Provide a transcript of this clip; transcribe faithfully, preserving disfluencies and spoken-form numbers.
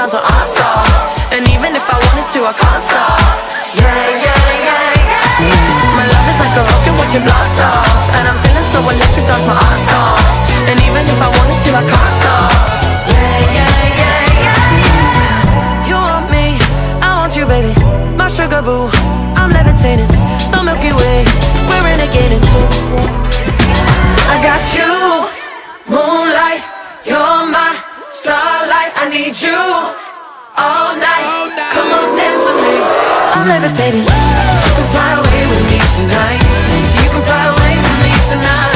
times when I'm soft. And even if I wanted to, I can't stop. Yeah, yeah, yeah, yeah. My love is like a rocket watching blast off. And I'm feeling so electric, dance my ass off. And even if I wanted to, I can't stop. Yeah, yeah, yeah, yeah. You want me, I want you, baby. My sugar boo, I'm levitating. The Milky Way, we're renegading. I got you, moonlight, you're my starlight. I need you all night. Come on, dance with me. I'm levitating. You can fly away with me tonight. You can fly away with me tonight.